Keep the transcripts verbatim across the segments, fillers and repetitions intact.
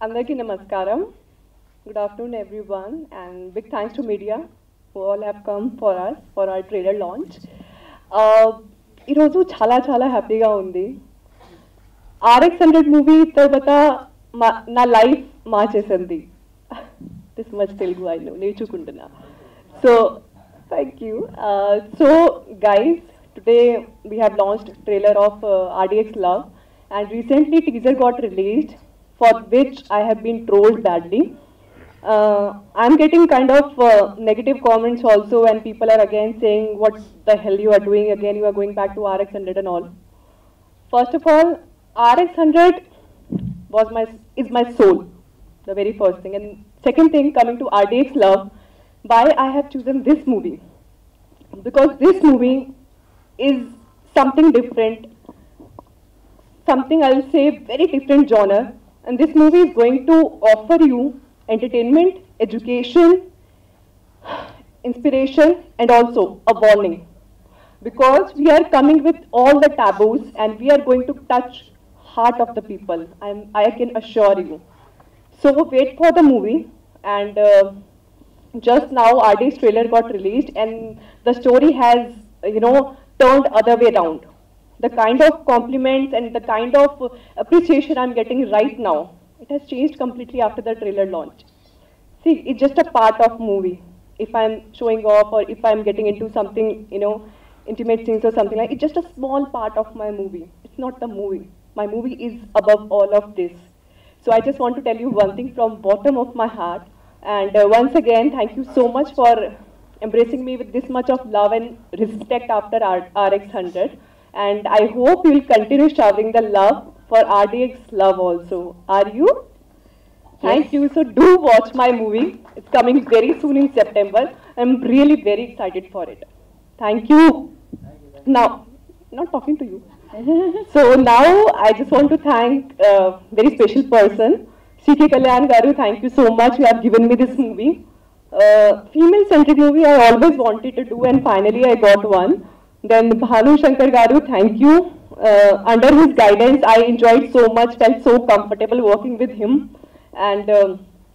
Andarki namaskaram. Good afternoon, everyone, and big thanks to media who all have come for us for our trailer launch. ఈ రోజు చాలా చాలా హ్యాపీగా ఉంది. RX hundred movie తర్వాత నా లైఫ్ మార్చేసింది. This much Telugu I know నేర్చుకుంటున్నా. So thank you. So guys, today we have launched trailer of uh, R D X Love, and recently teaser got released, for which I have been trolled badly. Uh, I'm getting kind of uh, negative comments also, and people are again saying, what the hell you are doing again, you are going back to R X one hundred and all. First of all, R X one hundred was my, is my soul, the very first thing. And second thing, coming to R D X Love, why I have chosen this movie? Because this movie is something different, something I'll say very different genre, and this movie is going to offer you entertainment, education, inspiration, and also a warning, because we are coming with all the taboos and we are going to touch heart of the people. I'm, I can assure you. So wait for the movie. And uh, just now R D X trailer got released, and the story has, you know, turned other way around. The kind of compliments and the kind of appreciation I'm getting right now, it has changed completely after the trailer launch. See, it's just a part of movie. If I'm showing off or if I'm getting into something, you know, intimate scenes or something like, it's just a small part of my movie. It's not the movie. My movie is above all of this. So I just want to tell you one thing from bottom of my heart. And uh, once again, thank you so much for embracing me with this much of love and respect after R X one hundred. And I hope you will continue showering the love for R D X Love also. Are you? Thank you. So do watch my movie. It's coming very soon in September. I'm really very excited for it. Thank you. Now, not talking to you. So now I just want to thank a very special person, C K Kalyan Garu. Thank you so much. You have given me this movie. Uh, female-centric movie I always wanted to do, and finally I got one. Then Bhanu Shankar Garu, thank you. Uh, under his guidance, I enjoyed so much, felt so comfortable working with him. And um,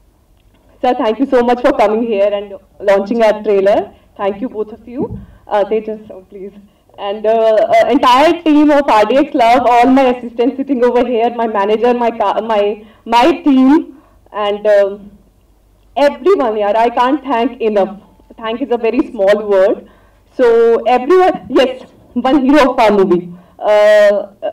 sir, thank you so much for coming here and launching our trailer. Thank you, both of you. Uh, they just, oh, please. And uh, uh, entire team of R D X Love, all my assistants sitting over here, my manager, my my my team, and um, everyone here. I can't thank enough. Thank is a very small word. So everyone, yes, one hero of our movie. Uh,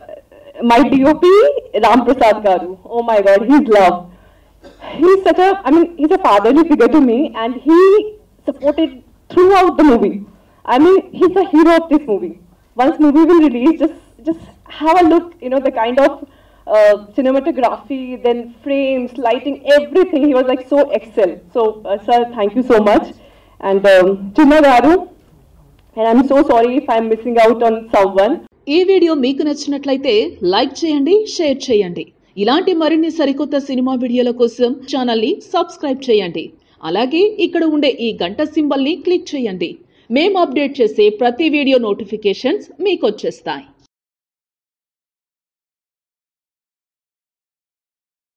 my D O P, Ram Prasad Garu. Oh my God, he's love. He's such a, I mean, he's a fatherly figure to me, and he supported throughout the movie. I mean, he's the hero of this movie. Once movie will release, just just have a look, you know, the kind of uh, cinematography, then frames, lighting, everything. He was like so excel. So, uh, sir, thank you so much. And um, Chinna Garu, and I'm so sorry if I'm missing out on someone. ఈ video మీకు నచ్చినట్లయితే like చేయండి, share చేయండి. ఇలాంటి మరిన్ని సరికొత్త cinema వీడియోల కోసం ఛానల్ ని సబ్స్క్రైబ్ చేయండి. అలాగే ఇక్కడ ఉండే ఈ గంట సింబల్ ని క్లిక్ చేయండి. మేము అప్డేట్ చేసే ప్రతి వీడియో నోటిఫికేషన్స్ మీకు వచ్చేస్తాయి.